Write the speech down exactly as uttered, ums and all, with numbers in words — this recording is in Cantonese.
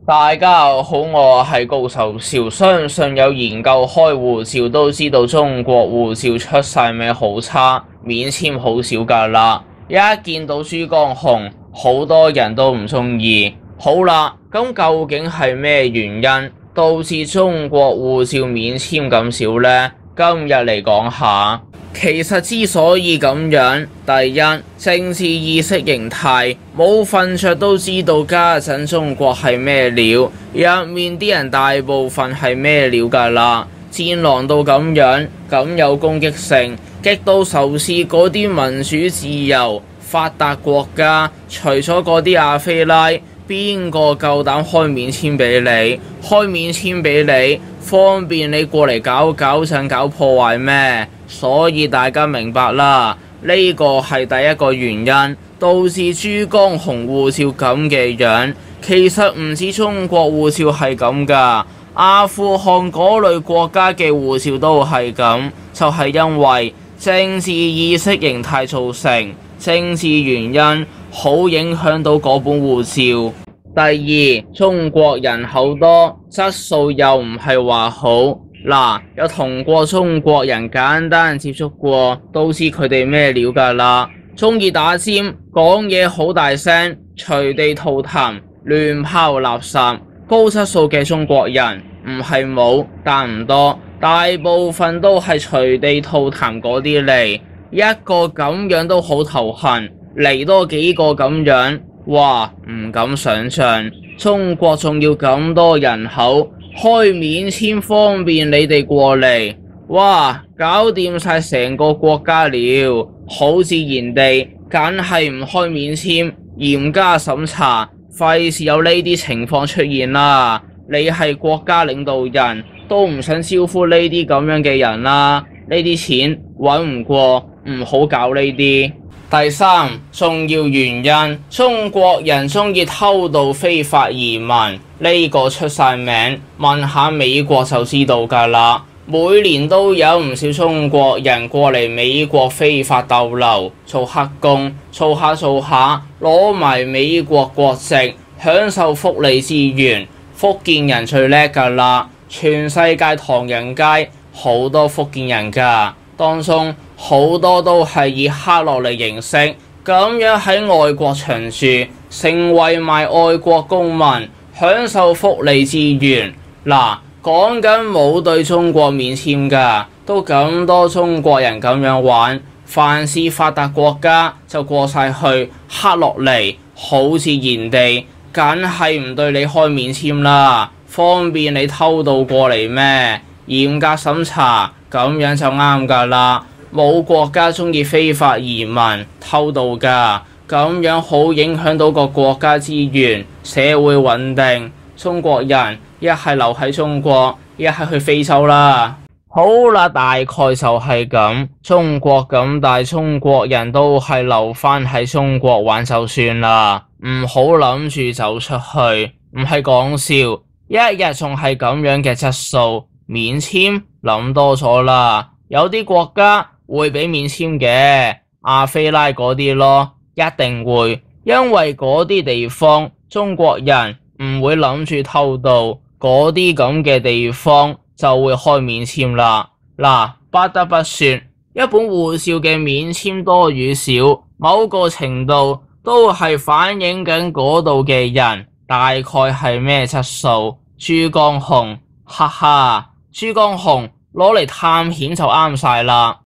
大家好，我係高手少，相信有研究開護照都知道中國護照出晒名好差，免簽好少㗎啦。一見到朱江洪，好多人都唔中意。好啦，咁究竟係咩原因導致中國護照免簽咁少呢？今日嚟講下。其實之所以咁樣，第一，政治意識形態，冇瞓着都知道家陣中國係咩料，入面啲人大部分係咩料㗎啦，戰狼到咁樣，咁有攻擊性，極度仇視嗰啲民主自由發達國家，除咗嗰啲亞非拉，邊個夠膽開免簽俾你？開免簽俾你，方便你過嚟搞搞震、搞破壞咩？所以大家明白啦，呢個係第一個原因，導致朱江洪護照咁嘅樣。其實唔止中國護照係咁㗎，阿富汗嗰類國家嘅護照都係咁，就係因為政治意識形態造成，政治原因好影響到嗰本護照。第二，中國人口多，質素又唔係話好。嗱，有同過中國人簡單接觸過，都知佢哋咩料㗎啦。鍾意打尖，講嘢好大聲，隨地吐痰，亂拋垃圾。高質素嘅中國人唔係冇，但唔多，大部分都係隨地吐痰嗰啲嚟。一個咁樣都好頭痕，嚟多幾個咁樣，哇，唔敢想像。中國仲要咁多人口，開免簽方便你哋過嚟，哇，搞掂晒成個國家了，好自然地，梗係唔開免簽，嚴加審查，費事有呢啲情況出現啦。你係國家領導人，都唔想招呼呢啲咁樣嘅人啦，呢啲錢搵唔過，唔好搞呢啲。第三，重要原因，中國人鍾意偷渡非法移民，呢個出晒名，問下美國就知道㗎啦。每年都有唔少中國人過嚟美國非法逗留，做黑工，做下做下，攞埋美國國籍，享受福利資源。福建人最叻㗎啦，全世界唐人街好多福建人㗎，當中好多都係以黑落嚟形式，咁樣喺外國長住，成為埋外國公民，享受福利資源。嗱，講緊冇對中國免簽㗎，都咁多中國人咁樣玩，凡是發達國家就過晒去，黑落嚟，好自然地，梗係唔對你開免簽啦，方便你偷渡過嚟咩？嚴格審查，咁樣就啱㗎啦。冇國家鍾意非法移民偷渡㗎，咁樣好影響到個國家資源、社會穩定。中國人一係留喺中國，一係去非洲啦。好啦，大概就係咁。中國咁大，中國人都係留返喺中國玩就算啦，唔好諗住走出去。唔係講笑，一日仲係咁樣嘅質素，免簽諗多咗啦。有啲國家會俾免簽嘅，亞非拉嗰啲咯，一定會，因為嗰啲地方中國人唔會諗住偷渡，嗰啲咁嘅地方就會開免簽啦。嗱，不得不說，一本護照嘅免簽多與少，某個程度都係反映緊嗰度嘅人大概係咩質素。朱江洪，哈哈，朱江洪攞嚟探險就啱晒啦。